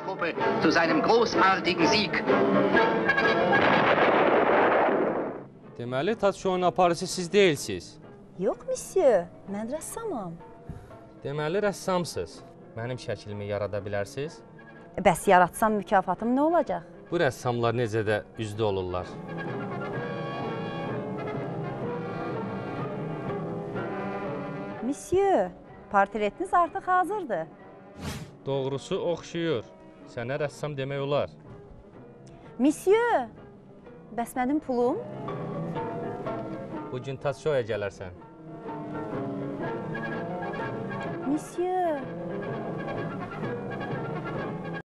Truppe zu seinem großartigen Sieg. Deməli, Tatşoyun aparıcı siz deyilsiniz. Yox, monsieur, mən rəssamam. Deməli, rəssamsınız. Mənim şəklimi yarada bilərsiniz. Bəs yaratsam mükafatım nə olacaq? Bu rəssamlar necə də üzlü olurlar. Monsieur, portretiniz artıq hazırdır. Doğrusu oxşuyur. Sənə rəssam demək olar. Monsieur, bəs mənim pulum? Bugün Tatşoya gələrsən. Monsieur,